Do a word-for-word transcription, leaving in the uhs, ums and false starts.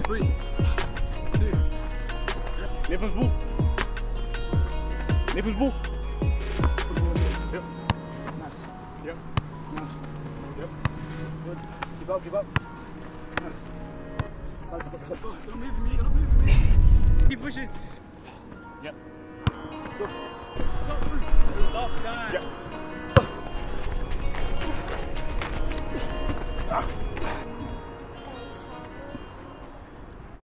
Three, two, Nippers ball. Nippers ball. Yep. nice, Yep. nice, Yep. good. Keep up, keep up. Nice. Don't move me, don't move me. Keep pushing. Yep. Let's go. Yep.